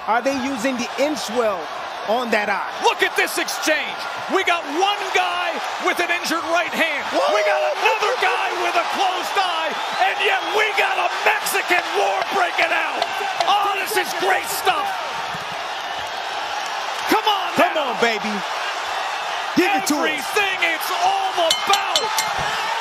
Are they using the inswell on that eye? Look at this exchange. We got one guy with an injured right hand. Whoa. We got another guy with a closed eye, and yet we got a Mexican war breaking out. Oh, this is great stuff. Come on now. Come on, baby. Give it to us. Everything it's all about.